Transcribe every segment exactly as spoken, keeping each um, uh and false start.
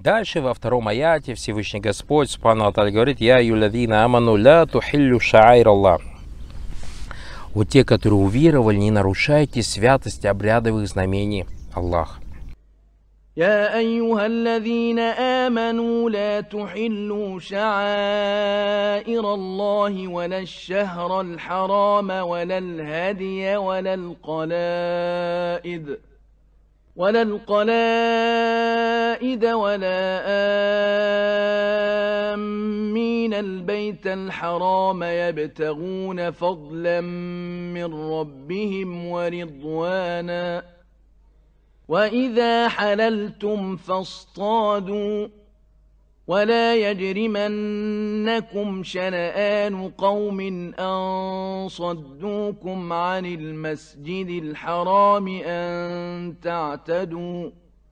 Дальше во втором аяте Всевышний Господь Субхану ва Тааля говорит: «Я юлядина аману ля тухиллю шаайр Аллах». Вот те, которые уверовали, не нарушайте святость обрядовых знамений Аллаха. يا أيها الذين آمنوا لا تحلوا شعائر الله ولا الشهر الحرام ولا الهدي ولا القلائد ولا القلائد ولا آمين البيت الحرام يبتغون فضلا من ربهم ورضوانا وإذا حللتم فاصطادوا ولا يجرمنكم شنآن قوم أن صدوكم عن المسجد الحرام أن تعتدوا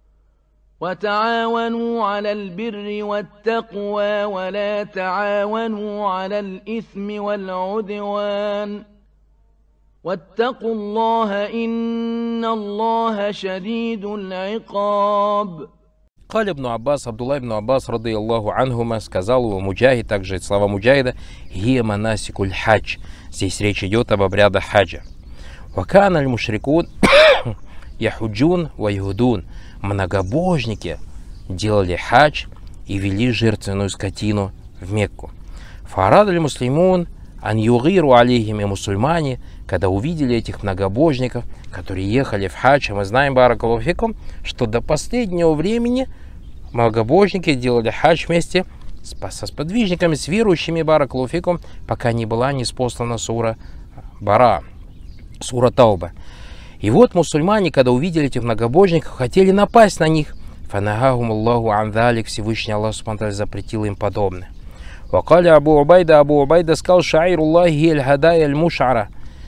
وتعاونوا على البر والتقوى ولا تعاونوا على الإثم والعدوان واتقوا الله إن الله شديد العقاب. Каля ибн Аббас, Абдулла ибн Аббас, рады Аллаху анхума, сказал его Муджахид, также слова Муджахида: «Гия манасикуль хадж». Здесь речь идет об обрядах хаджа. «Вакан аль-мушрикун яхуджун ва яхудун». Многобожники делали хадж и вели жертвенную скотину в Мекку. «Фарад аль-муслимун ан югиру алейхими», мусульмане, когда увидели этих многобожников, которые ехали в хадж, мы знаем, баракаллаху фикум, что до последнего времени многобожники делали хадж вместе с, со сподвижниками, с верующими, баракаллаху фикум, пока не была ниспослана сура Бара, сура Тауба. И вот мусульмане, когда увидели этих многобожников, хотели напасть на них. «Фанагахум Аллаху ан залик», Всевышний Аллах субхану ва тааля запретил им подобное. «Вакаля Абу Убайда», Абу Убайда сказал: «Шаируллахи аль-хадая аль-мушара».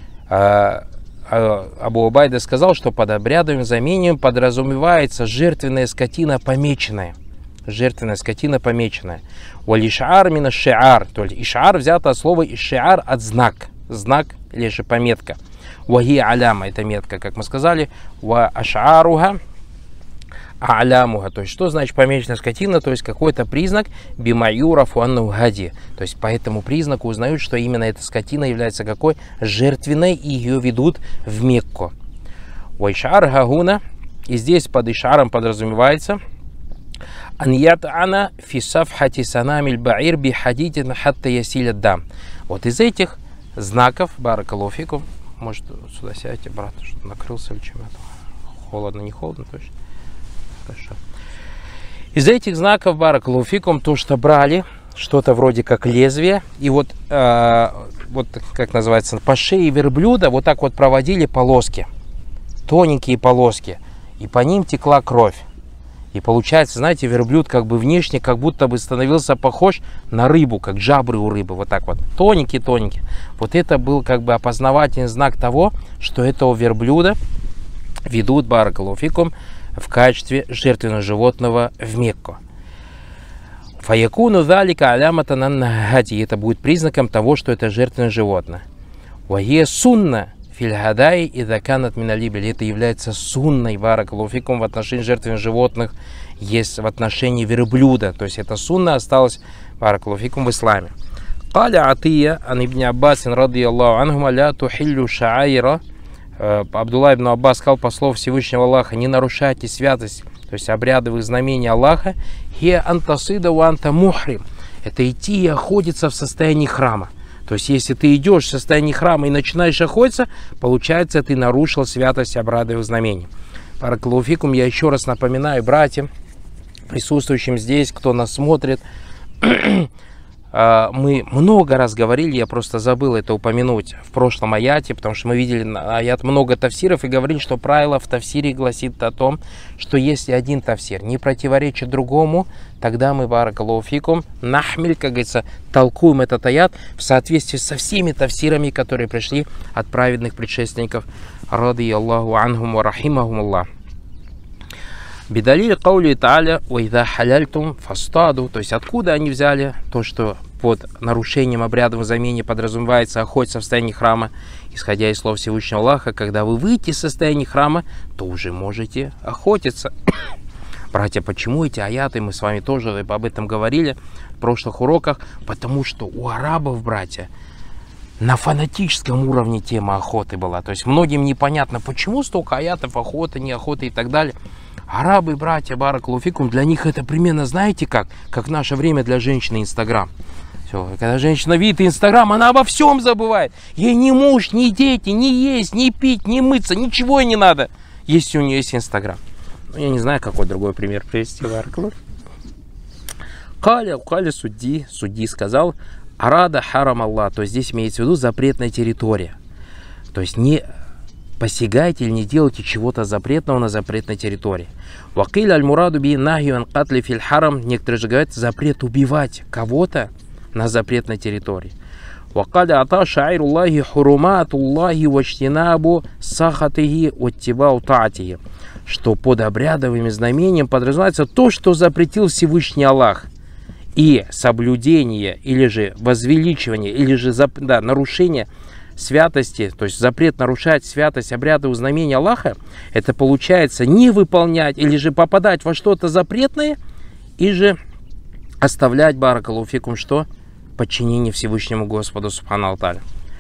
Абу Убайда сказал, что под обрядовым знамением подразумевается жертвенная скотина помеченная. Жертвенная скотина помеченная. «Валишар мина шиар», то есть ишар взято от слова ишар, от знак. Знак или же пометка. «Ваги аляма», это метка, как мы сказали. «Ва ашаруха алямуха», то есть что значит помеченная скотина, то есть какой-то признак бимаюра фуанну гади, то есть по этому признаку узнают, что именно эта скотина является какой? Жертвенной, и ее ведут в Мекку. Вайшар гагуна, и здесь под ишаром подразумевается аньят ана фисафхати санамиль баир би хадитин хатта ясиля дам. Вот из этих знаков, баракаллаху фикум, может сюда сядьте, брат, что накрылся или чем-то, холодно, не холодно точно. Хорошо. Из этих знаков, баракаллаху фикум, то, что брали что-то вроде как лезвие, и вот, э, вот как называется, по шее верблюда вот так вот проводили полоски, тоненькие полоски, и по ним текла кровь. И получается, знаете, верблюд как бы внешне как будто бы становился похож на рыбу, как жабры у рыбы, вот так вот, тоненький-тоненький. Вот это был как бы опознавательный знак того, что этого верблюда ведут, баракаллаху фикум, в качестве жертвенного животного в Мекку. Фаякуну залика аляматан ан-хади, это будет признаком того, что это жертвенное животное. Вае сунна фильгадай и заканат миналибель, это является сунной, баракаллаху фикум, в отношении жертвенных животных, есть в отношении верблюда, то есть эта сунна осталась, баракаллаху фикум, в исламе. Каля атия ан ибн Аббасин ради Аллаху анхума ля тухиллю шаайра. Абдулла ибн Аббас сказал по слову Всевышнего Аллаха: не нарушайте святость, то есть обрядовых знамений Аллаха. Хе антасида у анта мухрим, это идти и охотиться в состоянии храма. То есть если ты идешь в состоянии храма и начинаешь охотиться, получается, ты нарушил святость обрядовых знамений. Баракаллаху фикум, я еще раз напоминаю братьям, присутствующим здесь, кто нас смотрит, мы много раз говорили, я просто забыл это упомянуть в прошлом аяте, потому что мы видели аят много тафсиров и говорили, что правило в тафсире гласит о том, что если один тафсир не противоречит другому, тогда мы, баракаллаху фикум, нахмиль, как говорится, толкуем этот аят в соответствии со всеми тафсирами, которые пришли от праведных предшественников, ради Аллаху анхум ва рахимахум Аллах. Бидалиль каули тааля уайда халяльтум фастаду, то есть откуда они взяли то, что под нарушением обрядовых знамений подразумевается охотиться в состоянии храма, исходя из слов Всевышнего Аллаха: когда вы выйдете из состояния храма, то уже можете охотиться. Братья, почему эти аяты, мы с вами тоже об этом говорили в прошлых уроках, потому что у арабов, братья, на фанатическом уровне тема охоты была. То есть многим непонятно, почему столько аятов, охота, не охота и так далее. Арабы, братья, баракаллаху фикум, для них это примерно, знаете как? Как в наше время для женщины Инстаграм. Все, когда женщина видит Инстаграм, она обо всем забывает. Ей ни муж, ни дети, ни есть, ни пить, ни мыться, ничего ей не надо, если у нее есть Инстаграм. Ну, я не знаю, какой другой пример привести. Каля, каля судьи, судьи сказал, арада харам Аллах, то есть здесь имеется в виду запретная территория. То есть не посягайте или не делайте чего-то запретного на запретной территории. Вакиль аль-мураду би нахью ан катли фил харам, некоторые же говорят, запрет убивать кого-то на запретной территории. Вакаля ата шаируллахи хуруматуллахи вачтинабу сахатихи оттибау таатихи, что под обрядовым знамением подразумевается то, что запретил Всевышний Аллах. И соблюдение, или же возвеличивание, или же да, нарушение святости, то есть запрет нарушать святость обрядовых знамений Аллаха, это получается не выполнять, или же попадать во что-то запретное, и же оставлять, баракаллаху фикум, что? Подчинение Всевышнему Господу субхану ва-тааля.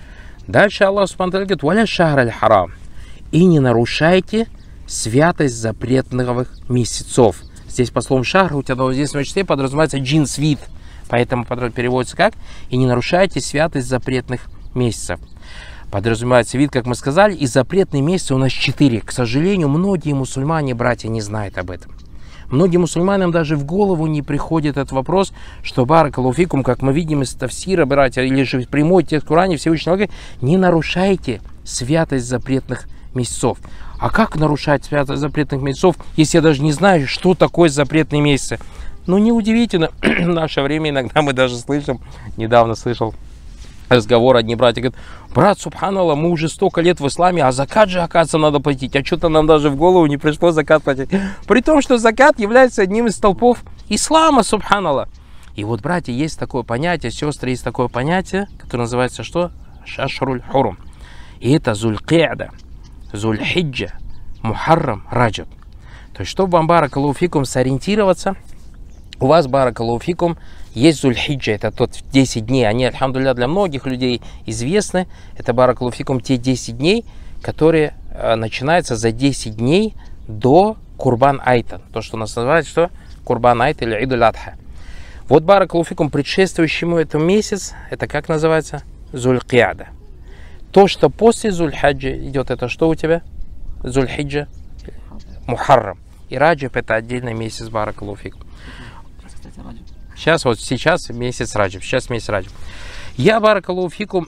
Дальше Аллах субхану ва-тааля говорит, «Валя шахр аль-харам», и не нарушайте святость запретных месяцев. Здесь по словам шахр, у тебя в здешнем числе подразумевается джинс, вид, поэтому переводится как? И не нарушайте святость запретных месяцев. Подразумевается вид, как мы сказали, и запретные месяцы у нас четыре. К сожалению, многие мусульмане, братья, не знают об этом. Многим мусульманам даже в голову не приходит этот вопрос, что баракаллаху фикум, как мы видим из тафсира, братья, или же прямой текст в Коране, Всевышний Аллах, не нарушайте святость запретных месяцев. А как нарушать святость запретных месяцев, если я даже не знаю, что такое запретные месяцы? Ну, неудивительно, в наше время иногда мы даже слышим, недавно слышал разговор, одни братья говорят, брат, субханаллах, мы уже столько лет в исламе, а закат же, оказывается, надо платить, а что-то нам даже в голову не пришло закат платить. При том, что закат является одним из столпов ислама, субханаллах. И вот, братья, есть такое понятие, сестры, есть такое понятие, которое называется что? Шашруль хурум. И это зуль-ки'да, зуль-хиджа, мухаррам, раджаб. То есть, чтобы вам, баракаллаху фикум, сориентироваться, у вас, баракаллаху фикум, есть зуль-хиджа, это тот десять дней, они, альхамдулилля, для многих людей известны. Это, баракаллаху фикум, те десять дней, которые э, начинаются за десять дней до Курбан Айта. То, что у нас называется, что? Курбан Айта или Идуль Адха. Вот, баракаллаху фикум, предшествующему этому месяц, это как называется? Зуль-ки'да. То, что после зуль-хаджа идет, это что у тебя? Зуль-хиджа, мухаррам. И раджаб это отдельный месяц, баракаллаху фикум. Сейчас, вот сейчас месяц раджаб, сейчас месяц раджаб. Я, баракаллаху фикум,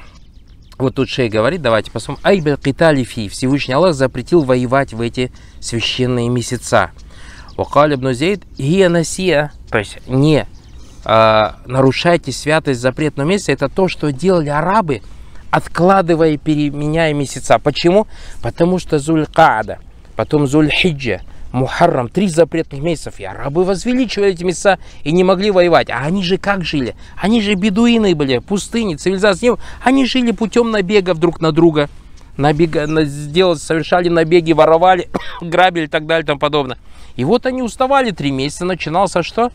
вот тут шейх говорит, давайте посмотрим. Айбель китали фи, Всевышний Аллах запретил воевать в эти священные месяца. Вакаль ибн Зейд, гия насия, то есть не а, нарушайте святость запретного месяца, это то, что делали арабы, откладывая и переменяя месяца. Почему? Потому что зуль-ка'да, потом зуль-хиджа, мухаррам, три запретных месяцев, и арабы возвеличивали эти месяца и не могли воевать. А они же как жили? Они же бедуины были, пустыни, цивилизации. Они жили путем набегов друг на друга. Набега, сделали, совершали набеги, воровали, грабили и так далее и тому подобное. И вот они уставали три месяца, начинался что?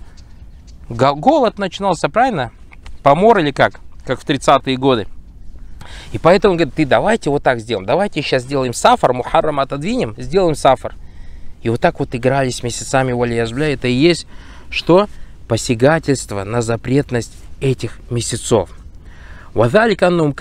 Голод начинался, правильно? Помор или как? Как в тридцатые годы. И поэтому говорит, ты давайте вот так сделаем. Давайте сейчас сделаем сафар, мухаррам отодвинем, сделаем сафар. И вот так вот игрались месяцами, валиязбля. Это и есть что? Посягательство на запретность этих месяцев. Это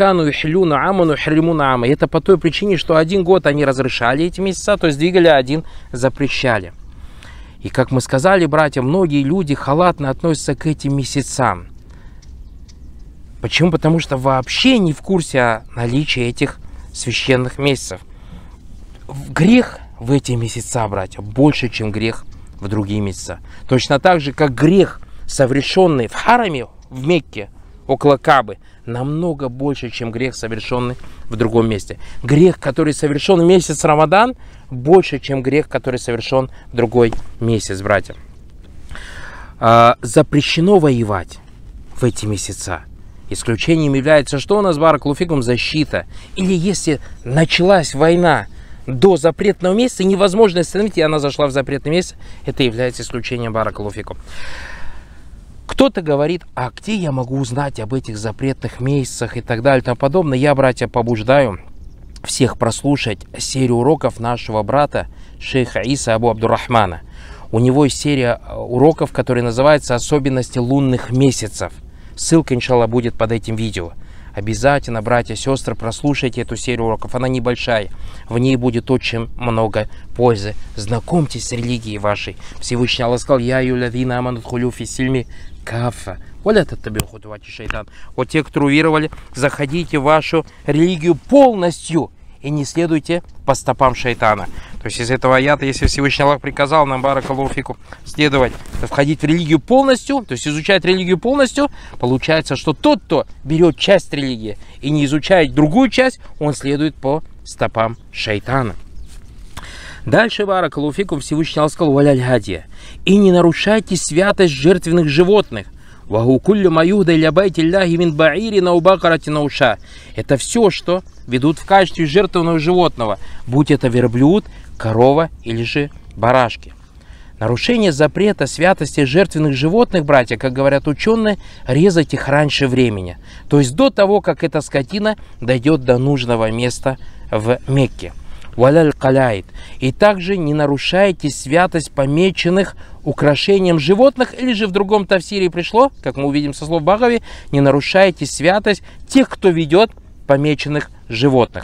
по той причине, что один год они разрешали эти месяца, то есть двигали, один запрещали. И как мы сказали, братья, многие люди халатно относятся к этим месяцам. Почему? Потому что вообще не в курсе о наличии этих священных месяцев. Грех в эти месяца, братья, больше, чем грех в другие месяца. Точно так же, как грех, совершенный в хараме, в Мекке, около Кабы, намного больше, чем грех, совершенный в другом месте. Грех, который совершен в месяц Рамадан, больше, чем грех, который совершен в другой месяц, братья. А, запрещено воевать в эти месяца. Исключением является, что у нас, баракаллаху фикум, защита. Или если началась война, до запретного месяца невозможно остановить, и она зашла в запретный месяц, это является исключением, баракаллаху фикум. Кто-то говорит, а где я могу узнать об этих запретных месяцах и так далее и тому подобное. Я, братья, побуждаю всех прослушать серию уроков нашего брата шейха Иса Абу Абдуррахмана. У него есть серия уроков, которая называется «Особенности лунных месяцев». Ссылка, иншаллах, будет под этим видео. Обязательно, братья и сестры, прослушайте эту серию уроков. Она небольшая. В ней будет очень много пользы. Знакомьтесь с религией вашей. Всевышний Аллах сказал: «Я юлядина аманут хулюфи сильми кафа». Вот это тебе худвати шайтан. Вот те, кто уверовали, заходите в вашу религию полностью и не следуйте по стопам шайтана. То есть из этого аята, если Всевышний Аллах приказал нам, баракаллаху фикум, следовать, входить в религию полностью, то есть изучать религию полностью, получается, что тот, кто берет часть религии и не изучает другую часть, он следует по стопам шайтана. Дальше, баракаллаху фикум, Всевышний Аллах сказал: «Валяль гадия». И не нарушайте святость жертвенных животных. Это все, что ведут в качестве жертвенного животного, будь это верблюд, корова или же барашки. Нарушение запрета святости жертвенных животных, братья, как говорят ученые, резать их раньше времени. То есть до того, как эта скотина дойдет до нужного места в Мекке. Валяль каляйт. И также не нарушайте святость помеченных украшением животных, или же в другом тафсире пришло, как мы увидим со слов Багави, не нарушайте святость тех, кто ведет помеченных животных.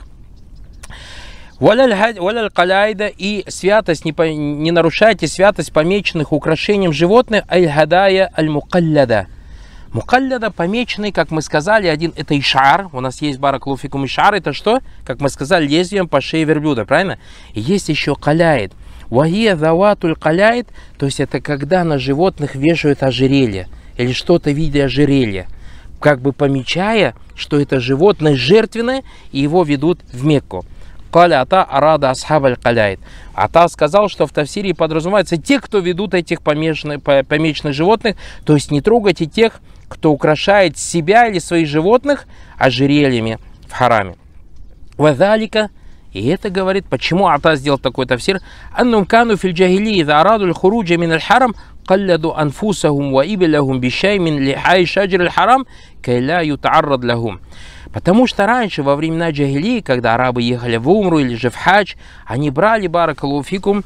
Валяль каляйда, и святость, не, по, не нарушайте святость помеченных украшением животных, аль-хадая аль-мукалляда. Мукалляда, помеченный, как мы сказали, один это ишар. У нас есть, баракаллаху фикум, ишар. Это что? Как мы сказали, лезвием по шее верблюда, правильно? И есть еще каляид. Вахия заватуль каляид, то есть это когда на животных вешают ожерелье или что-то в виде ожерелья, как бы помечая, что это животное жертвенное, и его ведут в Мекку. Каля ата арада асхабаль каляид. Ата сказал, что в тафсире подразумевается те, кто ведут этих помеченных, помеченных животных, то есть не трогайте тех, кто украшает себя или своих животных ожерельями в хараме. Вазалика, и это говорит, почему Ата сделал такой тафсир, аннум кану филь джахили за араду хуруджа мин аль-харам қалляду анфусахум ва ибилахум бишай мин лихай шаджир аль-харам кайля ютааррад лахум. Потому что раньше, во времена джахилии, когда арабы ехали в умру или же в хадж, они брали, баракаллаху фикум,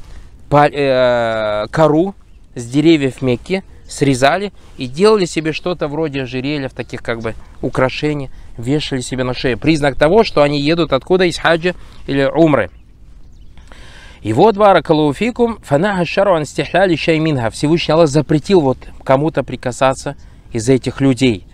кору с деревьев Мекки, срезали и делали себе что-то вроде ожерелья, таких как бы украшений, вешали себе на шею. Признак того, что они едут откуда, из хаджа или умры. И вот, баракаллаху фикум, фанаха шару стихляли шай минха. Всевышний Аллах запретил вот кому-то прикасаться из этих людей.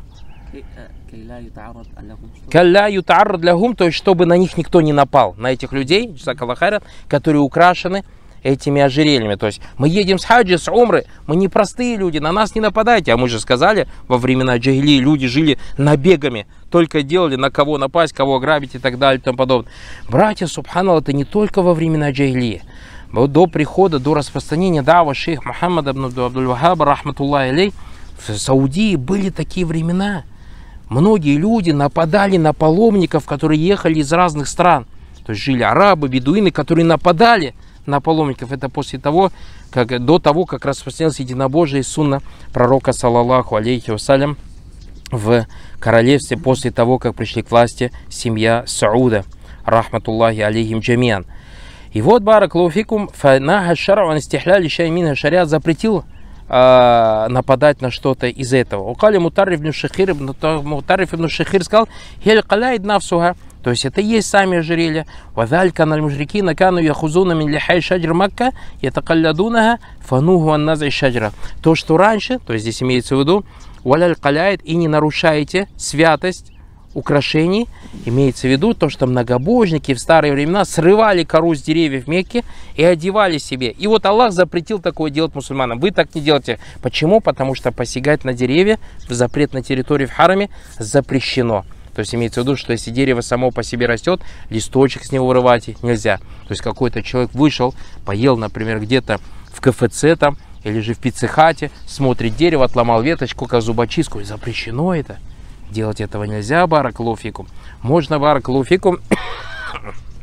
Калля ютааррад лахум, то есть чтобы на них никто не напал, на этих людей, которые украшены этими ожерельями. То есть мы едем с хаджи, с умры, мы не простые люди, на нас не нападайте. А мы же сказали, во времена джахилии люди жили набегами, только делали на кого напасть, кого ограбить и так далее и тому подобное. Братья, субханаллах, это не только во времена джахилии. До прихода, до распространения дава шейх Мухаммада ибн Абдуль-Вахаба, рахматуллахи алейх, в Саудии были такие времена. Многие люди нападали на паломников, которые ехали из разных стран. То есть жили арабы, бедуины, которые нападали на паломников. Это после того, как до того, как распространилось единобожие и сунна пророка, саллаллаху алейхи вассалям, в королевстве, после того, как пришли к власти семья Сауда, рахматуллахи алейхим джамиан. И вот, баракаллаху фикум, фанаха шар'у ан стихляли шай минха, шариат запретил нападать на что-то из этого. Укали Мутарриф ибн Шихир, Мутарриф ибн Шихир сказал: «Хель каляид навсуха». То есть это и есть сами ожерелья. «Вазалька наль мушрикина кану яхузуна мин лихай шаджр Макка ятакалядунаха фануху ан назай шаджра». То, что раньше, то есть здесь имеется в виду, «Валяль каляид», и не нарушайте святость украшений, имеется в виду то, что многобожники в старые времена срывали кору с деревьев Мекки и одевали себе. И вот Аллах запретил такое делать мусульманам. Вы так не делайте. Почему? Потому что посягать на деревья в запрет на территории в хараме запрещено. То есть имеется в виду, что если дерево само по себе растет, листочек с него вырывать нельзя. То есть какой-то человек вышел, поел, например, где-то в КФЦ там, или же в пиццехате, смотрит дерево, отломал веточку, как зубочистку, и запрещено это. Делать этого нельзя, баракаллаху фикум. Можно, баракаллаху фикум,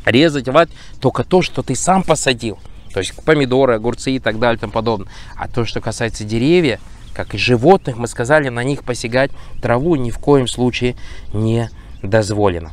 резать, рвать только то, что ты сам посадил. То есть помидоры, огурцы и так далее и тому подобное. А то, что касается деревьев, как и животных, мы сказали, на них посягать траву ни в коем случае не дозволено.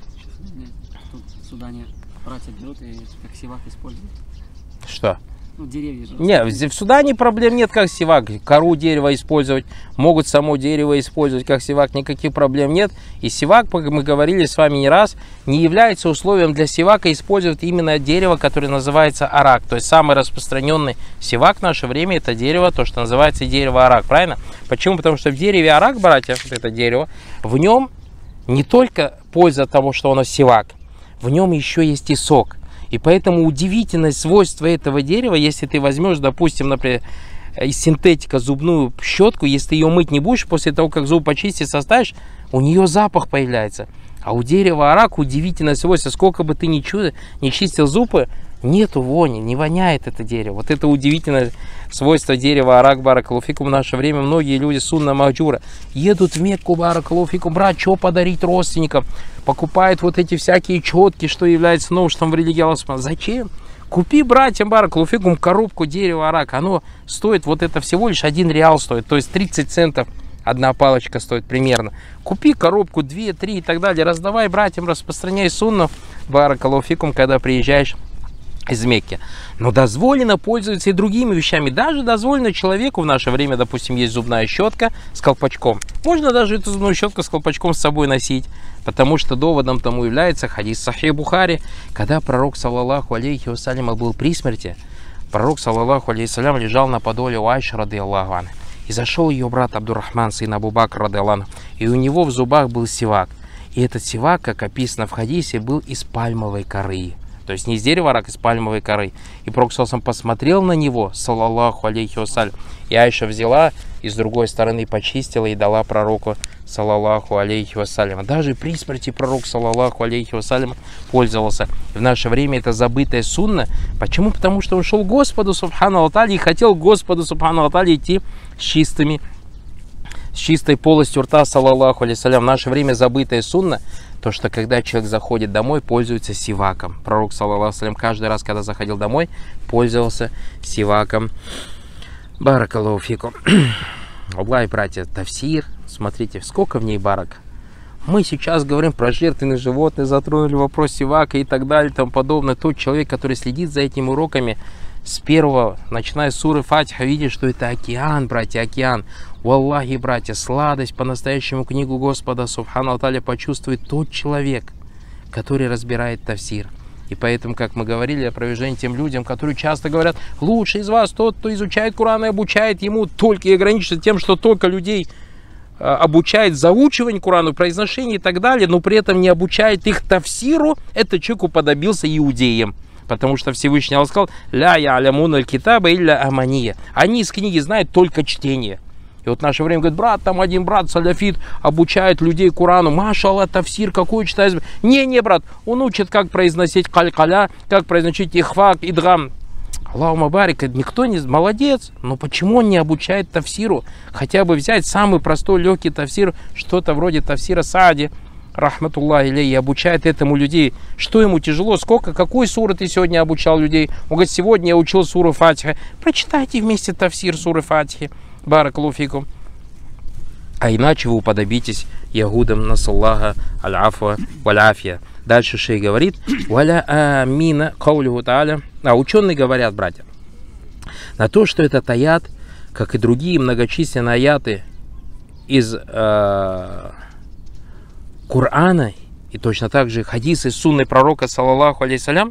Тут в Судане братья берут и как сивак используют. Что? Ну, деревья. Нет, в Судане проблем нет, как сивак. Кору дерева использовать, могут само дерево использовать как сивак, никаких проблем нет. И сивак, как мы говорили с вами не раз, не является условием для сивака использовать именно дерево, которое называется арак. То есть самый распространенный сивак в наше время это дерево, то, что называется дерево арак, правильно? Почему? Потому что в дереве арак, братья, вот это дерево, в нем не только польза от того, что оно сивак, в нем еще есть и сок. И поэтому удивительное свойство этого дерева, если ты возьмешь, допустим, например, из синтетика зубную щетку, если ты ее мыть не будешь, после того, как зуб почистить, составишь, у нее запах появляется. А у дерева арак удивительное свойство, сколько бы ты ни, чудо, ни чистил зубы, нету вони, не воняет это дерево. Вот это удивительное свойство дерева арак, баракаллаху фикум. В наше время многие люди сунна махджура едут в Мекку, баракаллаху фикум, брат, что подарить родственникам, покупают вот эти всякие четки, что является новшеством в религии Аллаха. Зачем? Купи, братьям, баракаллаху фикум, коробку дерева арак. Оно стоит, вот это всего лишь один реал стоит, то есть тридцать центов. Одна палочка стоит примерно. Купи коробку, две, три и так далее. Раздавай братьям, распространяй сунну, баракаллаху фикум, когда приезжаешь из Мекки. Но дозволено пользоваться и другими вещами. Даже дозволено человеку в наше время, допустим, есть зубная щетка с колпачком. Можно даже эту зубную щетку с колпачком с собой носить. Потому что доводом тому является хадис Сахих Бухари, когда пророк, саллаллаху алейхи вассаляма, был при смерти. Пророк, саллаллаху алейхи вассалям, лежал на подоле у Айши, радиаллаху анха. И зашел ее брат Абдуррахман, сын Абу Бакр, радиаллаху анху. И у него в зубах был сивак. И этот сивак, как описано в хадисе, был из пальмовой коры. То есть не из дерева арак, из пальмовой коры. И пророк саллаллаху посмотрел на него, саллаллаху алейхи вассалям. И Айша взяла и с другой стороны почистила и дала пророку, саллаллаху алейхи вассалям. Даже при смерти пророк, саллаллаху алейхи вассалям, пользовался. В наше время это забытая сунна. Почему? Потому что он шел к Господу субхану ва тааля и хотел к Господу субхану ва тааля идти с чистыми, с чистой полостью рта, саллаллаху алейхи вассалям. В наше время забытая сунна, то, что когда человек заходит домой, пользуется сиваком. Пророк, саллаллаху алейхи вассалям, каждый раз, когда заходил домой, пользовался сиваком. Баракаллаху фикум. Аллах, братья, тафсир, смотрите, сколько в ней барак. Мы сейчас говорим про жертвенных животных, затронули вопрос сивака и так далее и тому подобное. Тот человек, который следит за этими уроками с первого, начиная с суры Фатиха, видит, что это океан, братья, океан. Валлахи, братья, сладость по-настоящему книгу Господа субхану ва тааля почувствует тот человек, который разбирает тафсир. И поэтому, как мы говорили, опровержение тем людям, которые часто говорят, лучший из вас тот, кто изучает Коран и обучает ему только и ограничивается тем, что только людей обучает заучиванию Корану, произношению и так далее, но при этом не обучает их тафсиру, этот человек уподобился иудеям. Потому что Всевышний Аллах сказал, ля я'лямуна аль-китаба илля амания. Они из книги знают только чтение. И вот в наше время говорит, брат, там один брат саляфит обучает людей Корану. Машаллах, тафсир, какой читает? Не, не, брат, он учит, как произносить каль-каля, как произносить ихфак, идгам. Аллаху барик, никто не... Молодец, но почему он не обучает тафсиру? Хотя бы взять самый простой, легкий тафсир, что-то вроде тафсира Саади, рахматуллахи алейхи, и обучает этому людей. Что ему тяжело? Сколько? Какой суры ты сегодня обучал людей? Он говорит, сегодня я учил суру Фатиха. Прочитайте вместе тафсир суры Фатихи. Баракаллаху фикум. А иначе вы уподобитесь ягудам, насаллаха, аль-афа, валь-афия. Дальше шейх говорит, валя амина каулиху тааля. А ученые говорят, братья, на то, что этот аят, как и другие многочисленные аяты из э, Корана, и точно так же хадисы сунны пророка, саллаллаху алейхи салям,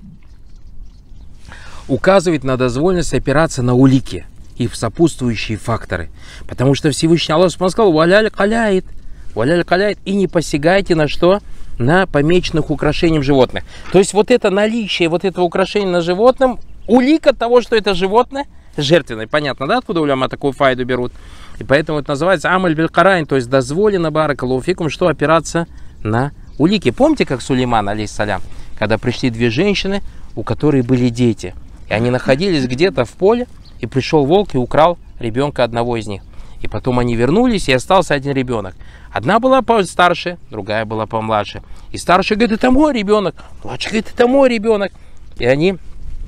указывает на дозволенность опираться на улики и в сопутствующие факторы. Потому что Всевышний Аллах сказал, валяль каляет, валяль каляет, и не посягайте на что? На помеченных украшениях животных. То есть вот это наличие вот этого украшения на животном, улика того, что это животное жертвенное. Понятно, да, откуда уляма такую файду берут? И поэтому это называется амаль биль карайн, то есть дозволено, баракаллаху фикум, что опираться на улики. Помните, как Сулейман, алейхиссалям, когда пришли две женщины, у которых были дети, и они находились где-то в поле, и пришел волк и украл ребенка одного из них. И потом они вернулись, и остался один ребенок. Одна была постарше, другая была помладше. И старший говорит, это мой ребенок. Младший говорит, это мой ребенок. И они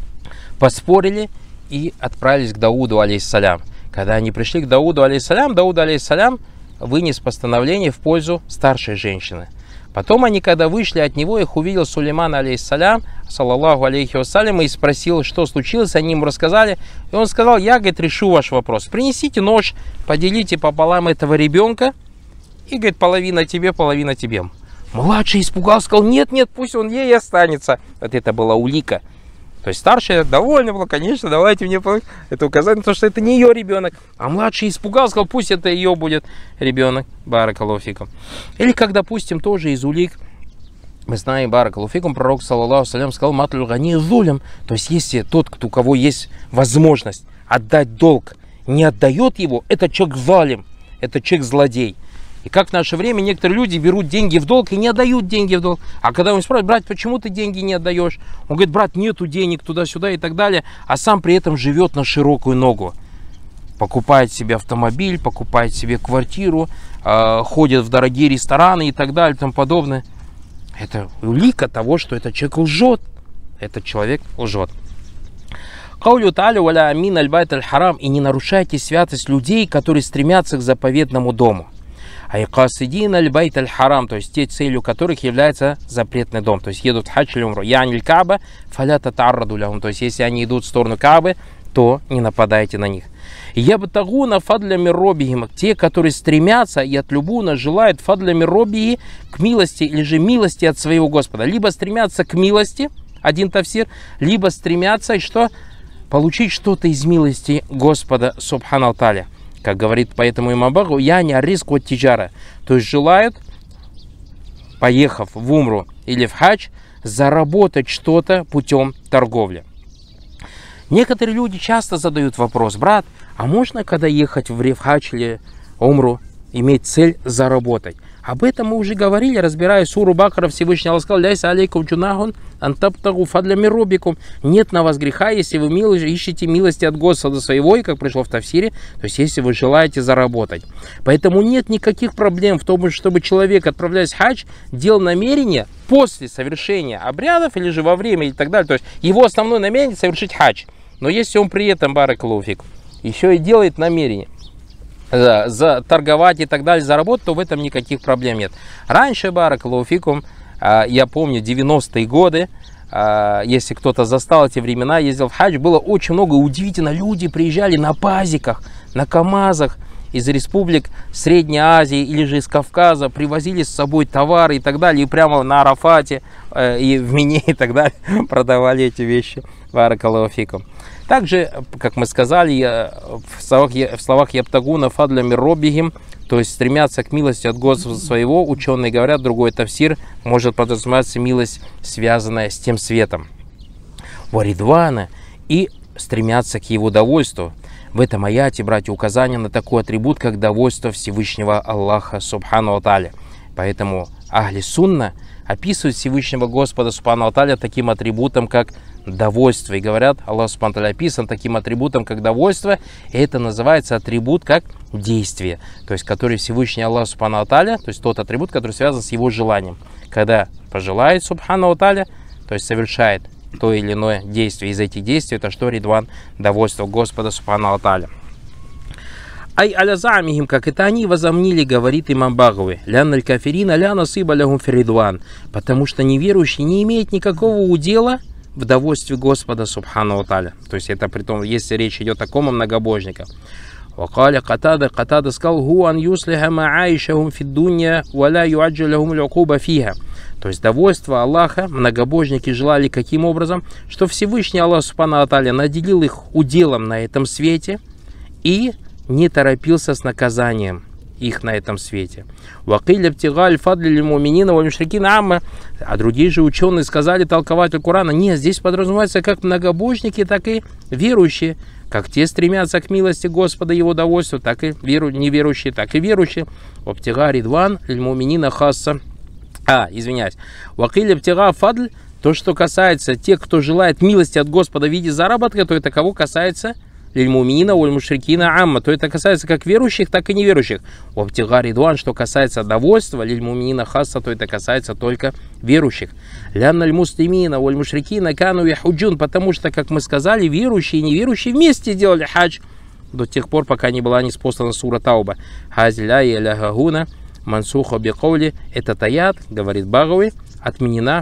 поспорили и отправились к Дауду, алейхиссалям. Когда они пришли к Дауду, алейхиссалям, Дауд, алейхиссалям, вынес постановление в пользу старшей женщины. Потом они, когда вышли от него, их увидел Сулейман, алейхиссалям, саллаллаху алейхи вассалям, и спросил, что случилось. Они ему рассказали. И он сказал, я, говорит, решу ваш вопрос. Принесите нож, поделите пополам этого ребенка. И, говорит, половина тебе, половина тебе. Младший испугался, сказал, нет, нет, пусть он ей останется. Вот это была улика. То есть старшая довольна была, конечно, давайте мне это указать, потому что это не ее ребенок. А младший испугался, сказал, пусть это ее будет ребенок. Баракаллаху фикум. Или как, допустим, тоже из улик, мы знаем, баракаллаху фикум, пророк, саллаллаху алейхи, сказал, матлю гани зулем. То есть если тот, у кого есть возможность отдать долг, не отдает его, это человек залим, это человек злодей. И как в наше время некоторые люди берут деньги в долг и не отдают деньги в долг. А когда он спрашивает, брат, почему ты деньги не отдаешь? Он говорит, брат, нету денег туда-сюда и так далее. А сам при этом живет на широкую ногу. Покупает себе автомобиль, покупает себе квартиру, э, ходит в дорогие рестораны и так далее и тому подобное. Это улика того, что этот человек лжет. Этот человек лжет. Каулю та'аля валя амин аль-байт аль-харам. И не нарушайте святость людей, которые стремятся к заповедному дому. Айкасидин аль-байт аль-харам, то есть те, целью которых является запретный дом. То есть едут в хадж или умру. Яниль Кааба фалята тарраду лахум. То есть если они идут в сторону Каабы, то не нападайте на них. Ябтагуна фадля миробихим. Те, которые стремятся и от любуна желают фадля миробихи к милости или же милости от своего Господа. Либо стремятся к милости, один тафсир, либо стремятся что? Получить что-то из милости Господа субхану та'аля. Как говорит поэтому имам Багу, я не риск от тиджара. То есть желают, поехав в умру или в хадж, заработать что-то путем торговли. Некоторые люди часто задают вопрос, брат, а можно, когда ехать в хадж или умру, иметь цель заработать? Об этом мы уже говорили, разбирая суру Бакара, Всевышний Аллах сказал, ляйса алейкум джунахун антаптагу фадля миробикум. Нет на вас греха, если вы мил, ищете милости от Господа своего, и как пришло в Тавсире, то есть если вы желаете заработать. Поэтому нет никаких проблем в том, чтобы человек, отправляясь в хадж, делал намерение после совершения обрядов или же во время и так далее. То есть его основное намерение совершить хадж. Но если он при этом, баракаллаху фик, еще и делает намерение За, за торговать и так далее, заработать, то в этом никаких проблем нет. Раньше, баракаллаху фикум, я помню, девяностые годы, если кто-то застал эти времена, ездил в хадж, было очень много, удивительно, люди приезжали на пазиках, на КАМАЗах из республик Средней Азии или же из Кавказа, привозили с собой товары и так далее, и прямо на Арафате и в Мине и так далее продавали эти вещи. Баракаллаху фикум. Также, как мы сказали, в словах, в словах «Ябтагуна фадля миробихим», то есть стремятся к милости от Господа своего, ученые говорят, другой тафсир может подразумеваться милость, связанная с тем светом. Варидвана, и стремятся к его довольству. В этом аяте, братья, указание на такой атрибут, как довольство Всевышнего Аллаха субхану тааля. Поэтому ахли сунна описывают Всевышнего Господа субхану тааля таким атрибутом, как довольство. И говорят, Аллах субхану тааля описан таким атрибутом, как довольство. И это называется атрибут как действие. То есть, который Всевышний Аллах субхану тааля, то есть тот атрибут, который связан с его желанием. Когда пожелает субхану тааля, то есть совершает то или иное действие. Из этих действий это что? Ридван, довольство Господа субхану тааля. Ай алязамихим, как это они возомнили, говорит имам Багави, лянналь кафирина ля насиба лягум фиридван, потому что неверующий не имеет никакого удела в довольстве Господа субхану тааля. То есть это при том, если речь идет о ком многобожника. Вакаля Катада, Катада сказал, гуан юслиха ма'айшахум фиддунья валя юаджалахум л'укуба фиха. То есть довольство Аллаха многобожники желали каким образом, что Всевышний Аллах субхану тааля наделил их уделом на этом свете и не торопился с наказанием их на этом свете. А другие же ученые сказали, толкователь Корана, нет, здесь подразумевается как многобожники, так и верующие. Как те стремятся к милости Господа и его довольству, так и веру, неверующие, так и верующие. Оптига ридван лильмуминина хасса. А, извиняюсь. Вакиль оптига фадль, то, что касается тех, кто желает милости от Господа в виде заработка, то это кого касается лиль-мумина уль-мушрикина амма. То это касается как верующих, так и неверующих. Вабтига ридван, что касается довольства, лиль-мумина хасса, то это касается только верующих. Лянна аль-муслимина уль-мушрикина кану яхуджун, потому что, как мы сказали, верующие и неверующие вместе делали хадж до тех пор, пока не была неспослана сура Тауба. Хазля и лягагуна мансуха бикаули. Этот аят, говорит Багави, отменена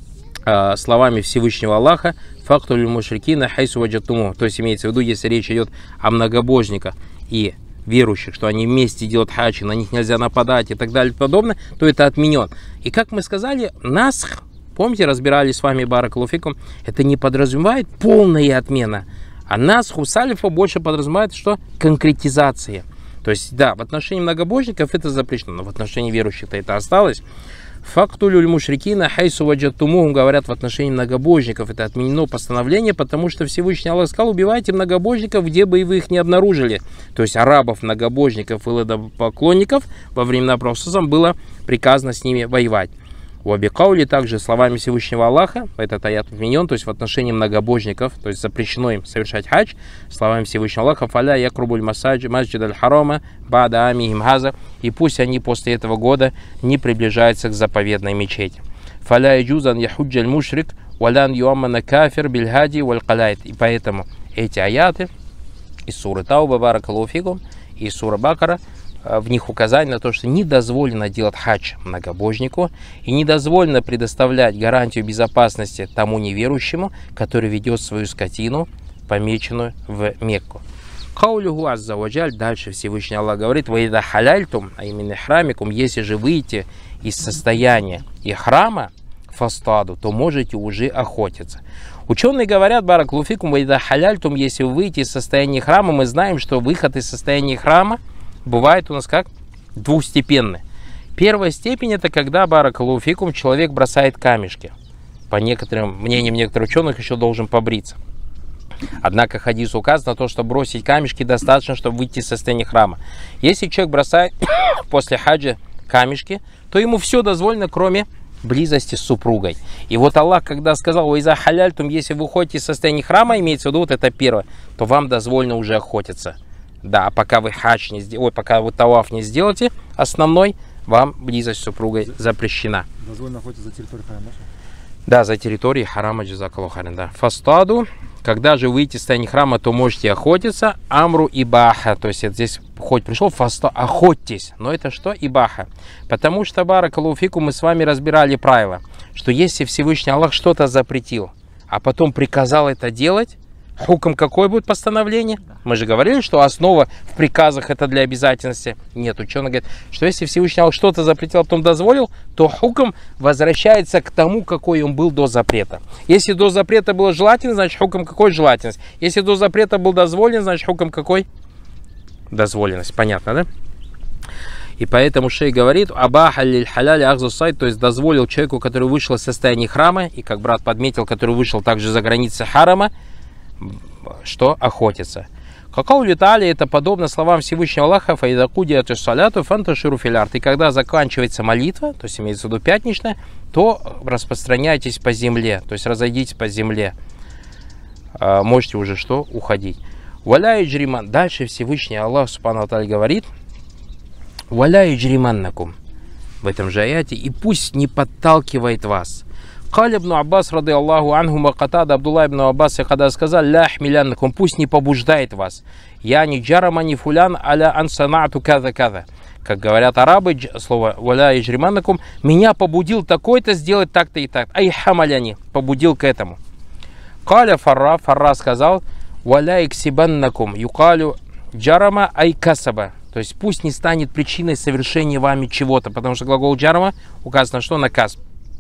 э, словами Всевышнего Аллаха факту лиль-мушрикина хайсу ваджатуму. То есть имеется в виду, если речь идет о многобожниках и верующих, что они вместе делают хадж, на них нельзя нападать и так далее и подобное, то это отменен. И как мы сказали, насх, помните, разбирали с вами баракаллаху фикум, это не подразумевает полная отмена. А насх у салифа больше подразумевает, что конкретизация. То есть, да, в отношении многобожников это запрещено, но в отношении верующих-то это осталось. Фактулюль мушрикина хайсу ваджатумухум, говорят, в отношении многобожников это отменено постановление, потому что Всевышний Аллах сказал: убивайте многобожников, где бы вы их не обнаружили. То есть арабов, многобожников и идолопоклонников во времена Пророка было приказано с ними воевать. У Абикаули также словами Всевышнего Аллаха, этот аят отменен, то есть в отношении многобожников, то есть запрещено им совершать хадж, словами Всевышнего Аллаха, фаля якрубуль масаджи масджид аль-харама бада амихим газа, и пусть они после этого года не приближаются к заповедной мечети. Фаля яджузан яхуджаль мушрик валян юаммана кафир бильхади валь калайт. И поэтому эти аяты из суры Тауба баракаллаху фикум и из суры Бакара, в них указание на то, что не дозволено делать хадж многобожнику и не дозволено предоставлять гарантию безопасности тому неверующему, который ведет свою скотину, помеченную в Мекку. Каулюху азза ваджаль, дальше Всевышний Аллах говорит: «Ваида халяльтум», а именно храмикум, если же выйти из состояния и храма фастаду, то можете уже охотиться. Ученые говорят, баракаллаху фикум, «Ваида халяльтум», если вы выйдете из состояния храма, мы знаем, что выход из состояния храма бывает у нас как двухстепенный. Первая степень — это когда, баракаллаху фикум, человек бросает камешки. По некоторым мнениям некоторых ученых еще должен побриться. Однако хадис указано на то, что бросить камешки достаточно, чтобы выйти из состояния храма. Если человек бросает после хаджа камешки, то ему все дозволено, кроме близости с супругой. И вот Аллах, когда сказал: «Уиза халяльтум», если вы уходите из состояния храма, имеется в виду, вот это первое, то вам дозволено уже охотиться. Да, пока вы хадж не сделаете, пока вы таваф не сделаете основной, вам близость с супругой запрещена. Дозволено охотиться за территорией харама? Да, за территорией харама, джазакаллаху хайран, да. Фастаду, когда же выйти из состояния храма, то можете охотиться. Амру ибаха, то есть это здесь хоть пришел фаста, охотьтесь. Но это что? Ибаха. Потому что, баракаллаху фикум, мы с вами разбирали правила, что если Всевышний Аллах что-то запретил, а потом приказал это делать, хуком какое будет постановление? Мы же говорили, что основа в приказах это для обязательности. Нет, ученый говорит, что если Всевышний Аллах что-то запретил, а потом дозволил, то хуком возвращается к тому, какой он был до запрета. Если до запрета было желательно, значит хуком какой желательность. Если до запрета был дозволен, значит хуком какой дозволенность. Понятно, да? И поэтому шейх говорит: абаха лиль халяли ахзусайт, то есть дозволил человеку, который вышел из состояния храма, и как брат подметил, который вышел также за границы харама, что охотиться. Какау летали, это подобно словам Всевышнего Аллаха: фаидакуди саляту фанташиру филярд. И когда заканчивается молитва, то есть имеется в виду пятничная, то распространяйтесь по земле, то есть разойдитесь по земле. Можете уже что? Уходить. Валя иджриман. Дальше Всевышний Аллах субхану ва тааля говорит: валя иджриманнакум, в этом же аяте, и пусть не подталкивает вас. Каль ибн Аббас, рады Аллаху анхума, катада Абдулла ибн Аббас, когда сказал: ля хмиляннакум, пусть не побуждает вас. Я не джарама не фулян аля ансанату каза-каза. Как говорят арабы, слово валя иджриманнакум, меня побудил такой-то сделать так-то и так. Ай хамаляни, побудил к этому. Каля фарра, фарра сказал: валя иксибаннакум, юкалю джарама ай касаба. То есть пусть не станет причиной совершения вами чего-то, потому что глагол джарама указано, что на касб.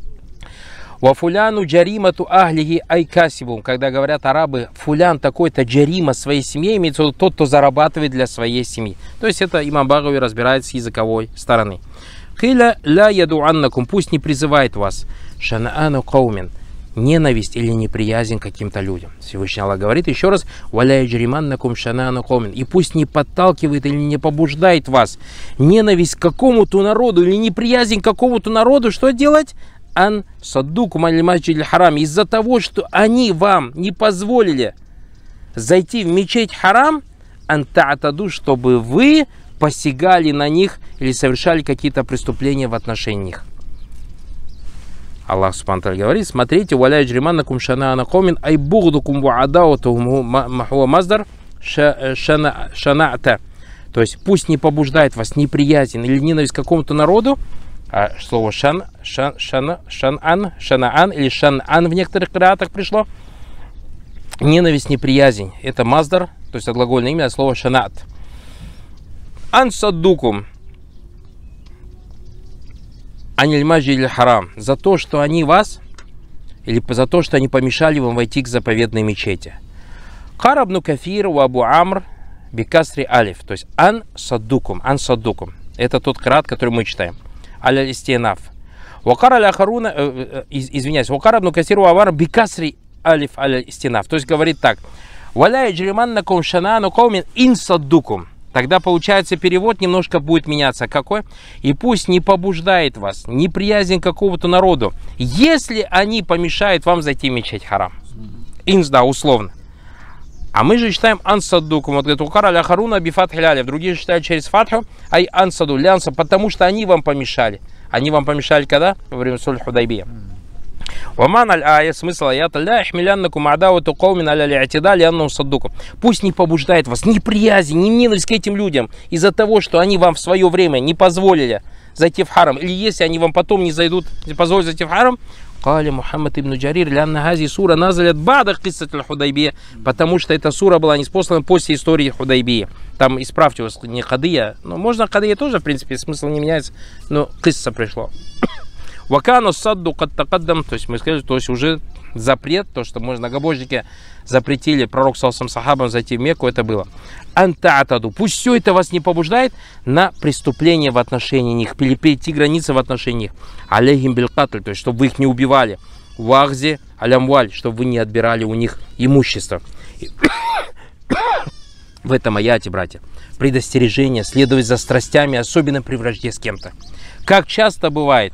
Вафуляну джаримату ахлихи айкасибум. Когда говорят арабы, фулян такой-то джарима своей семье, имеется в виду тот, кто зарабатывает для своей семьи. То есть это имам Багави разбирает с языковой стороны. Киля ля яду аннакум, пусть не призывает вас. Шанаану каумин, ненависть или неприязнь к каким-то людям. Всевышний Аллах говорит еще раз: валя джариманнакум шанаану каумин, и пусть не подталкивает или не побуждает вас ненависть к какому-то народу или неприязнь к какому-то народу, что делать? Ан саддуку маль масджидиль харам, из-за того, что они вам не позволили зайти в мечеть харам, анта'атаду, чтобы вы посягали на них или совершали какие-то преступления в отношении них. Аллах Субхану ва Тааля говорит: смотрите, валя джриманнакум шанаана каумин ай бугдукум ва адаутухум махуа маздар шана'та. То есть пусть не побуждает вас неприязнь или ненависть к какому-то народу. А слово шан, шан, шан, шан'ан, шана'ан или шан'ан в некоторых кираатах пришло. Ненависть, неприязнь. Это маздар, то есть глагольное имя, слово шанат. Ансаддукум анильмаджи или харам. За то, что они вас, или за то, что они помешали вам войти к заповедной мечети. Карабну кафир у Абу Амр бикасри алиф. То есть ан саддукум. Ан саддукум. Это тот крат, который мы читаем. Аля истинаф. Вакар аля харуна, извиняюсь, вакарабну кафир у Абу Амр бикасри алиф аля истинаф. То есть говорит так. Валя джриманнакум шанану каумин ин саддукум. Тогда получается перевод немножко будет меняться. Какой? И пусть не побуждает вас неприязнь какого-то народу, если они помешают вам зайти в мечеть харам. Инс, да, условно. А мы же читаем ансаддукум. Вот говорит, укар аля харуна бифат хиляли. Другие читают через фатху, ай ансаду, лянса, потому что они вам помешали. Они вам помешали когда? Во время сульх Худайбия. Ваман аль-ая, смысл аята, ля ихмиляннакум адавату каумин аля ли'атида лианнахум саддукум. Пусть не побуждает вас неприязнь, не ненависть к этим людям из-за того, что они вам в свое время не позволили зайти в харам. Или если они вам потом не зайдут, не позволят зайти в харам, Кали Мухаммад ибн Джарир, лянна хази сура назалят бада киссат аль-Худайбия, потому что эта сура была неспослана после истории Худайбии. Там, исправьте вас, не Кадия, но можно Кадия тоже, в принципе, смысл не меняется, но кисса пришло. Вакану садду каттакаддам, то есть мы сказали, то есть уже запрет, то, что многобожники запретили пророк саллаллаху сахабам зайти в Мекку, это было. Анта'атаду, пусть все это вас не побуждает на преступление в отношении них, или перейти границы в отношении них. Алейхим билкатль, то есть чтобы вы их не убивали. Вахзи алямваль, чтобы вы не отбирали у них имущество. В этом аяте, братья, предостережение следовать за страстями, особенно при вражде с кем-то. Как часто бывает,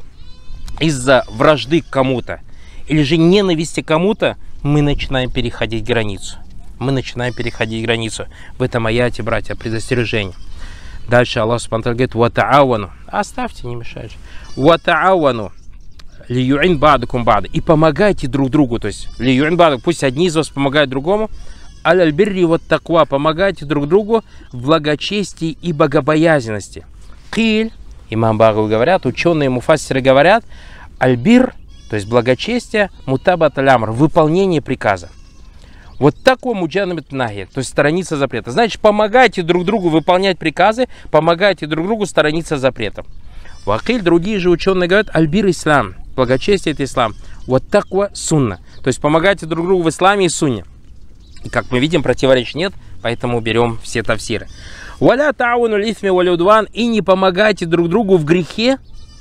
из-за вражды к кому-то или же ненависти к кому-то мы начинаем переходить границу. Мы начинаем переходить границу. В этом аяте, братья, предостережение. Дальше Аллах Субхану ва Тааля говорит: «Вата'авану». Оставьте, не мешаешь. «Вата'авану лию'ин ба'дукум ба'да». И помогайте друг другу. То есть, лию'ин ба'дукум, пусть одни из вас помогают другому. «Аляль бирри ват таква». Помогайте друг другу в благочестии и богобоязненности. «Киль». Имам Багави говорят, ученые муфассиры говорят, альбир, то есть благочестие, мутабат алямр, выполнение приказа. Вот такой муджанабит нахи, то есть сторониться запрета. Значит, помогайте друг другу выполнять приказы, помогайте друг другу сторониться запретов. Вакиль, другие же ученые говорят, альбир ислам, благочестие это ислам. Вот такое сунна, то есть помогайте друг другу в исламе и сунне. И как мы видим, противоречий нет, поэтому берем все тавсиры. Валя тауну лифми валюдван, и не помогайте друг другу в грехе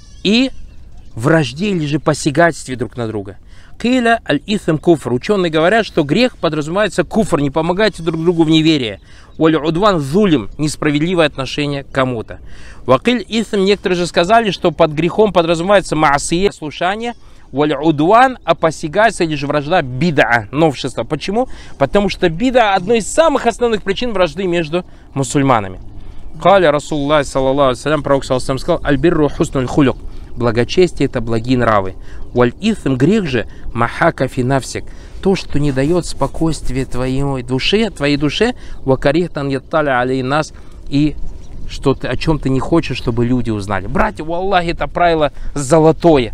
и вражде или же посягательстве друг на друга. Киля аль-ифм куфр. Ученые говорят, что грех подразумевается куфр, не помогайте друг другу в неверии. Валюдван зулим, несправедливое отношение к кому-то. Вакиль ифм, некоторые же сказали, что под грехом подразумевается маасия, слушание. Валюдван, а посягательство или же вражда бида, новшество. Почему? Потому что бида одна из самых основных причин вражды между мусульманами. Каля Расулуллах саллаллаху алейхи ва саллям, пророк саллаллаху алейхи ва саллям сказал: альбирру хуснуль хулюк. Благочестие это благие нравы. Валь ифм, грех же махака финафсик. То, что не дает спокойствия твоей душе, твоей душе, вакарихтан ятталя алей нас, и что ты, о чем ты не хочешь, чтобы люди узнали. Братья, валлахи, это правило золотое.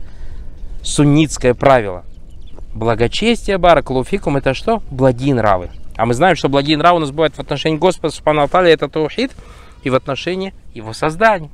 Суннитское правило. Благочестие, баракалуфикум, это что? Благие нравы. А мы знаем, что благие нравы у нас бывают в отношении Господа Субхану ва Тааля, это таухид, и в отношении Его создания.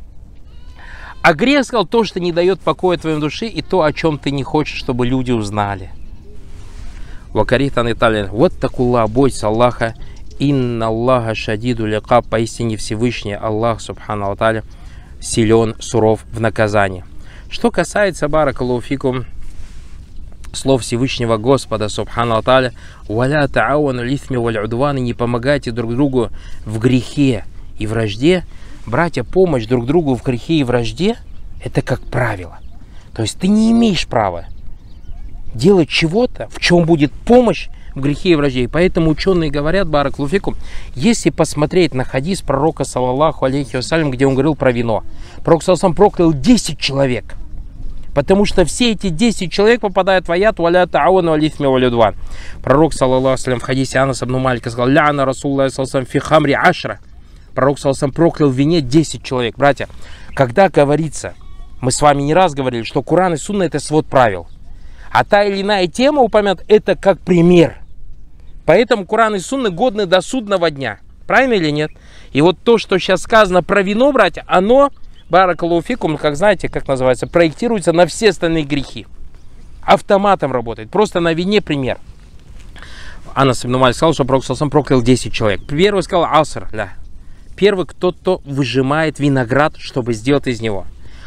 А грех сказал то, что не дает покоя твоей душе, и то, о чем ты не хочешь, чтобы люди узнали. Вакаритан Италин. Вот такулла, бойся Аллаха. Инна Аллаха шадиду ликаб, поистине Всевышний Аллах Субхану ва Тааля силен, суров в наказании. Что касается, баракаллаху фикум, слов Всевышнего Господа Субхану ва Тааля, «Валя та'ауану лифми валь удван», и не помогайте друг другу в грехе и вражде. Братья, помощь друг другу в грехе и вражде – это как правило. То есть ты не имеешь права делать чего-то, в чем будет помощь в грехе и вражде. Поэтому ученые говорят, баракаллаху фикум, если посмотреть на хадис пророка, саллаллаху алейхи вассалям, где он говорил про вино, пророк саллаллаху проклял десять человек. Потому что все эти десять человек попадают в аят «Валя та'ауну аль исми валь удван». Пророк, саллаллаху алейхи в хадисе Анас ибн Малика сказал: «Ляна Расуллахи саллаллаху фи хамри ашра». Пророк, саллаллаху проклял в вине десять человек. Братья, когда говорится, мы с вами не раз говорили, что Куран и Сунна — это свод правил. А та или иная тема упомянута, это как пример. Поэтому Куран и Сунна годны до судного дня. Правильно или нет? И вот то, что сейчас сказано про вино, братья, оно, баракаллаху фикум, как знаете, как называется, проектируется на все остальные грехи. Автоматом работает. Просто на вине пример. Анас ибн Малик сказал, что пророк саллаллаху проклял десять человек. Первый сказал аср, ля. Первый, кто-то выжимает виноград, чтобы сделать из него.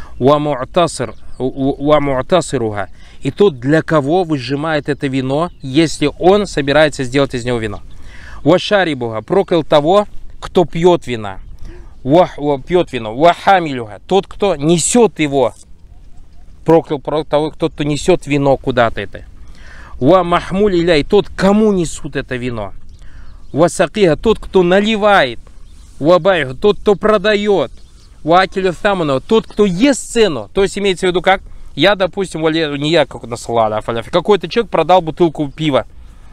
Уаму'тасируха. И тот, для кого выжимает это вино, если он собирается сделать из него вино. Уашарибуха. Проклял того, кто пьет вина. Пьет вино. Уахамилюха. Тот, кто несет его. Проклял того, кто, кто несет вино куда-то это. Уамахмуль иляй. Тот, кому несут это вино. Уасакиха. Тот, кто наливает. Уабайху. Тот, кто продает. Уакилю саману. Тот, кто ест цену. То есть имеется в виду как? Я, допустим, не я, как на салата, какой-то человек продал бутылку пива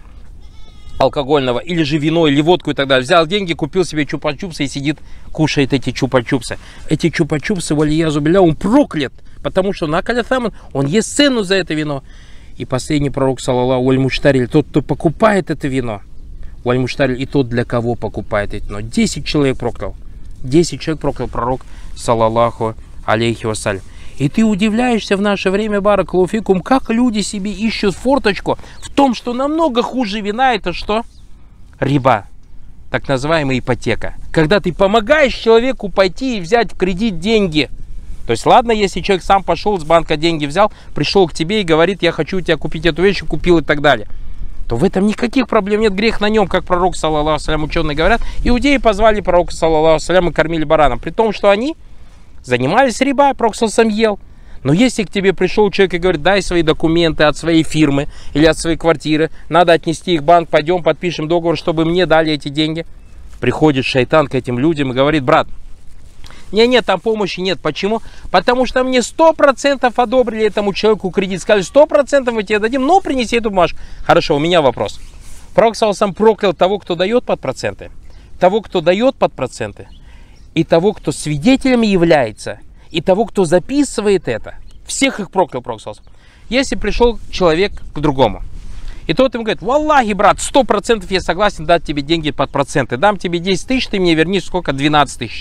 алкогольного, или же вино, или водку и так далее. Взял деньги, купил себе чупа-чупсы и сидит, кушает эти чупа-чупсы. Эти чупа-чупсы, валиязу билля, он проклят, потому что на калясаман он ест цену за это вино. И последний пророк, саллаллаху аль-муштариль, тот, кто покупает это вино, аль-муштариль, и тот, для кого покупает это вино. десять человек проклял. десять человек проклял пророк, саллаллаху алейхи вассалям. И ты удивляешься в наше время, баракаллаху фикум, как люди себе ищут форточку в том, что намного хуже вина, это что? Риба, так называемая ипотека. Когда ты помогаешь человеку пойти и взять в кредит деньги. То есть ладно, если человек сам пошел с банка деньги взял, пришел к тебе и говорит: я хочу у тебя купить эту вещь, купил и так далее. То в этом никаких проблем нет, грех на нем, как пророк, саллаллаху алейхи ва саллям, ученые говорят. Иудеи позвали пророка, саллаллаху алейхи ва саллям, и кормили бараном. При том, что они занимались рибой, пророк сам ел. Но если к тебе пришел человек и говорит: дай свои документы от своей фирмы или от своей квартиры, надо отнести их в банк, пойдем подпишем договор, чтобы мне дали эти деньги. Приходит шайтан к этим людям и говорит: брат, нет, нет, там помощи нет. Почему? Потому что мне сто процентов одобрили этому человеку кредит. Сказали: сто процентов мы тебе дадим, но принеси эту бумажку. Хорошо, у меня вопрос. Пророк сам проклял того, кто дает под проценты, того, кто дает под проценты, и того, кто свидетелем является, и того, кто записывает это. Всех их проклял пророк. Если пришел человек к другому, и тот ему говорит: валлахи, брат, сто процентов я согласен дать тебе деньги под проценты. Дам тебе десять тысяч, ты мне вернешь сколько? двенадцать тысяч.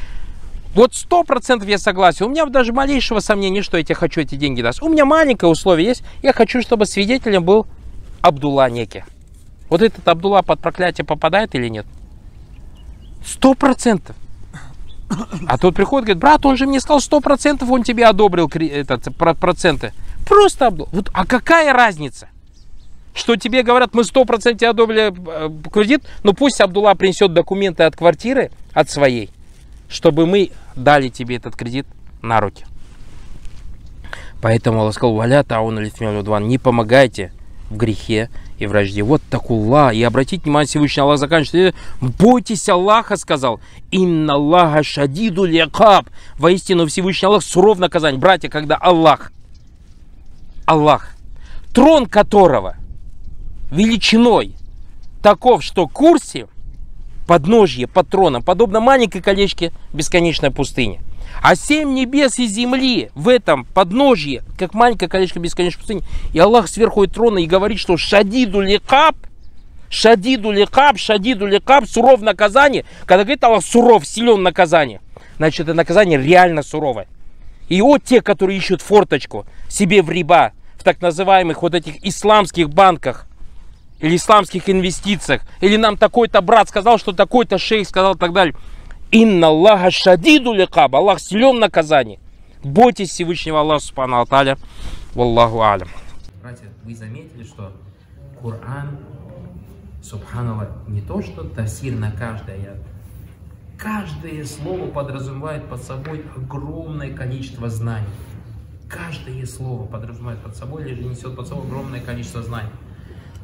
Вот сто процентов я согласен. У меня даже малейшего сомнения, что я тебе хочу эти деньги дать. У меня маленькое условие есть. Я хочу, чтобы свидетелем был Абдулла некий. Вот этот Абдулла под проклятие попадает или нет? Сто процентов. А тот приходит и говорит: брат, он же мне сказал сто процентов, он тебе одобрил этот, проценты. Просто Абдулла. Вот, а какая разница? Что тебе говорят: мы сто процентов тебе одобрили кредит, но пусть Абдулла принесет документы от квартиры, от своей, чтобы мы дали тебе этот кредит на руки. Поэтому Аллах сказал: валя та'ауну аль исми валь удван, не помогайте в грехе и вражде. Вот такулла. И обратите внимание, Всевышний Аллах заканчивает: бойтесь Аллаха, сказал. Инна Аллаха шадиду л'икаб. Воистину Всевышний Аллах суров наказание. Братья, когда Аллах, Аллах, трон которого величиной таков, что курси, подножье под троном, подобно маленькой колечке бесконечной пустыни. А семь небес и земли в этом подножье, как маленькое колечко бесконечной пустыни. И Аллах сверху от трона и говорит, что шадиду ликаб, шадиду ликаб, шадиду ликаб, суров наказание. Когда говорит Аллах суров, силен наказание, значит, это наказание реально суровое. И вот те, которые ищут форточку себе в риба, в так называемых вот этих исламских банках, или исламских инвестициях, или нам такой-то брат сказал, что такой-то шейх сказал и так далее. Инна Аллаха шадиду ликаб. Аллах силен наказание. Бойтесь Всевышнего Аллаха субхану ва тааля. Валлаху алям. Братья, вы заметили, что Коран, субханаллах, не то что тафсир на каждый аят. Каждое слово подразумевает под собой огромное количество знаний. Каждое слово подразумевает под собой или несет под собой огромное количество знаний.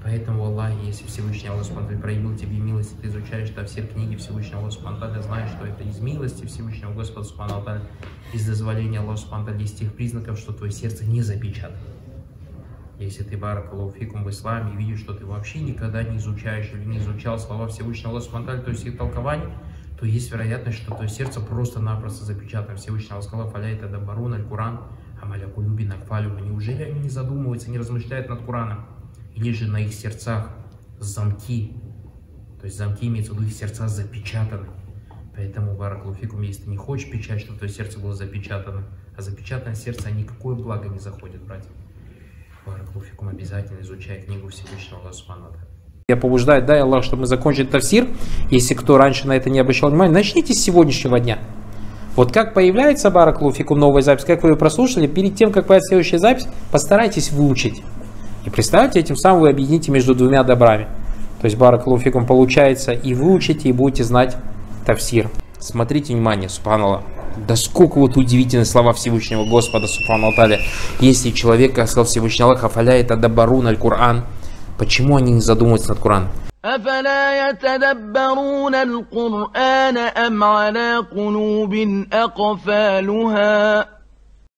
Поэтому, Аллах, если Всевышний Аллах Субхану проявил тебе милость, ты изучаешь тафсир книги Всевышнего Аллаха Субхану, знаешь, что это из милости Всевышнего Господа Субхану, из дозволения Аллаха Субхану, из тех признаков, что твое сердце не запечатано. Если ты, баракаллаху фикум, в исламе, и видишь, что ты вообще никогда не изучаешь или не изучал слова Всевышнего Аллаха Субхану, то есть их толкование, то есть вероятность, что твое сердце просто-напросто запечатано. Всевышний Аллах сказал: «Фаля это дабарун аль-Куран, амаля кулюби накфалю». Неужели они не задумываются, не размышляют над Кураном? Или же на их сердцах замки, то есть замки имеются в виду, их сердца запечатаны. Поэтому, баракаллаху фикум, если ты не хочешь печать, чтобы твое сердце было запечатано, а запечатанное сердце никакое благо не заходит, братья. Баракаллаху фикум, обязательно изучай книгу Всевышнего Аллаха Субхану. Я побуждаю, дай Аллах, чтобы мы закончили тафсир. Если кто раньше на это не обращал внимания, начните с сегодняшнего дня. Вот как появляется, баракаллаху фикум, новая запись, как вы ее прослушали, перед тем, как появится следующая запись, постарайтесь выучить. И представьте, этим самым вы объедините между двумя добрами. То есть, баракаллаху фикум, получается, и выучите, и будете знать тафсир. Смотрите, внимание, субханаллах. Да сколько вот удивительные слова Всевышнего Господа, субхану та'аля. Если человек, как сказал Всевышний Аллах, афаля это дабарун аль-Кур'ан, почему они не задумываются над Кураном? أفلا يتدبرون القرآن أم على قلوب أقفالها